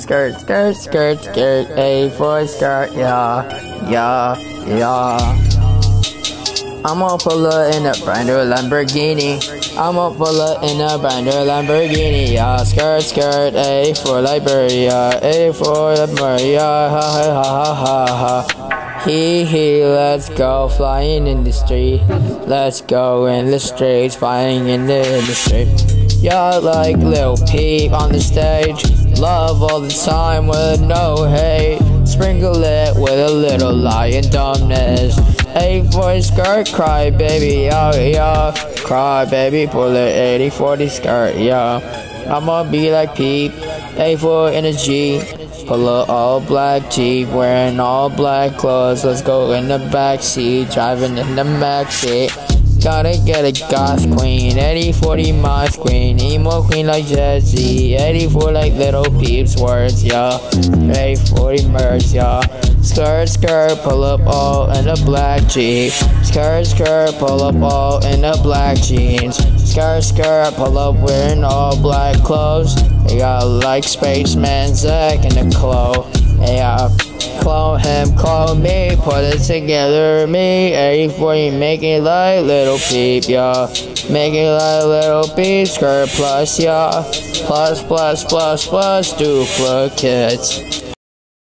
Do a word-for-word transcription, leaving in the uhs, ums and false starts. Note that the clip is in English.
skirt, skirt, skirt, skirt, A for skirt, yeah, yeah, yeah. I'ma pull up in a brand new Lamborghini. I'ma pull up in a brand new Lamborghini. Yeah, skirt, skirt, A for Liberia, A for Liberia, ha ha ha ha ha. Hee hee, let's go flying in the street. Let's go in the streets, flying in the, in the street. Yeah, like Lil Peep on the stage. Love all the time with no hate. Sprinkle it with a little lie and dumbness. A for skirt, cry baby, yeah, yeah. Cry baby, pull it eighty forty skirt, yeah. I'ma be like Peep, A for energy. Pull a all black Jeep, wearing all black clothes. Let's go in the backseat, driving in the backseat. Gotta get a goth queen, eighty forty moth queen, emo queen like Jazzy, eighty four like Little Peeps words, yeah, eighty forty merch, yeah. Skirt, skirt, pull up all in a black Jeep. Skirt, skirt, pull up all in a black jeans. Skirt, skirt, pull up wearing all black clothes. They got like Spaceman Zack in the clothes, yeah. Clone him, clone me, put it together, me, eighty forty, make it like Little Peep, yeah. Make it like Little Peep, skirt plus, yeah. Plus, plus, plus, plus, duplicates.